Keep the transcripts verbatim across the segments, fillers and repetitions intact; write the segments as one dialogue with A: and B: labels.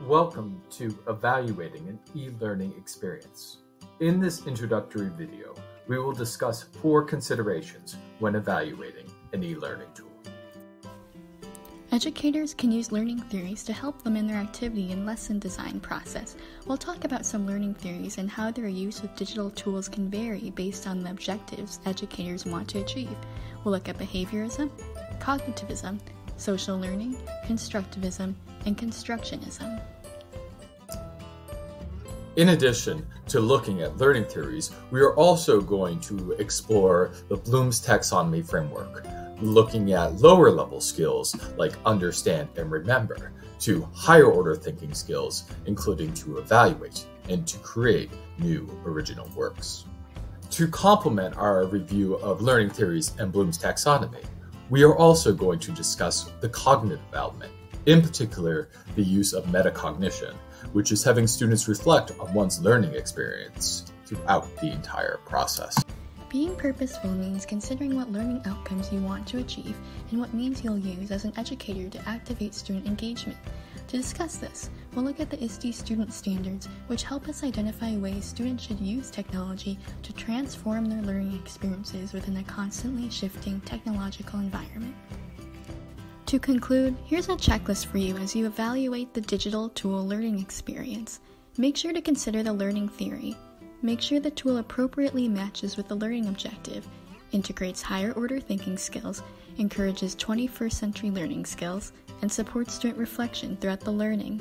A: Welcome to Evaluating an E-Learning Experience. In this introductory video, we will discuss four considerations when evaluating an e-learning tool.
B: Educators can use learning theories to help them in their activity and lesson design process. We'll talk about some learning theories and how their use with digital tools can vary based on the objectives educators want to achieve. We'll look at behaviorism, cognitivism, social learning, constructivism, and constructionism.
A: In addition to looking at learning theories, we are also going to explore the Bloom's taxonomy framework, looking at lower level skills like understand and remember, to higher order thinking skills, including to evaluate and to create new original works. To complement our review of learning theories and Bloom's taxonomy, we are also going to discuss the cognitive element, in particular the use of metacognition, which is having students reflect on one's learning experience throughout the entire process.
B: Being purposeful means considering what learning outcomes you want to achieve and what means you'll use as an educator to activate student engagement. To discuss this, we'll look at the I S T E student standards, which help us identify ways students should use technology to transform their learning experiences within a constantly shifting technological environment. To conclude, here's a checklist for you as you evaluate the digital tool learning experience. Make sure to consider the learning theory. Make sure the tool appropriately matches with the learning objective, integrates higher order thinking skills, encourages twenty-first century learning skills, and supports student reflection throughout the learning.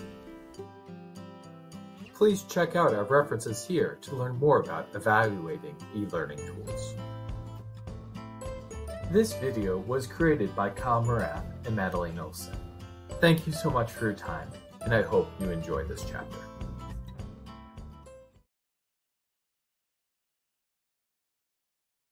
A: Please check out our references here to learn more about evaluating e-learning tools. This video was created by Maurath and Madeleine Olson. Thank you so much for your time, and I hope you enjoyed this chapter.